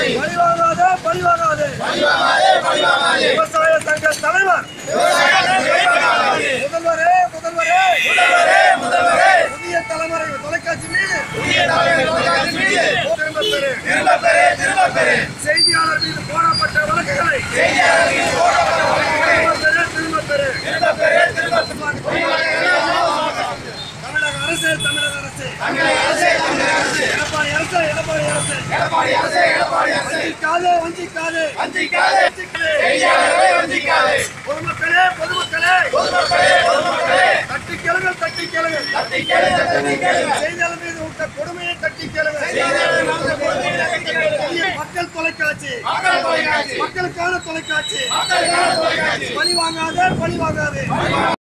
விவசாய சங்க தலைவர் முதல்வரே புதிய தலைமுறை தொலைக்காட்சி மீது திரும்ப பெறு செய்தியாளர் மீது போடப்பட்ட வழக்குகளை திரும்ப பெறு தமிழக அரசு எடப்பாடி அரசு வஞ்சிக்காதே பொதுமக்களே தட்டி கேளுங்கள் செய்தியாளர் மீது விட்ட கொடுமையை தட்டி கேளுங்கள் மக்கள் தொலைக்காட்சி மக்களுக்கான தொலைக்காட்சி பழி வாங்காதே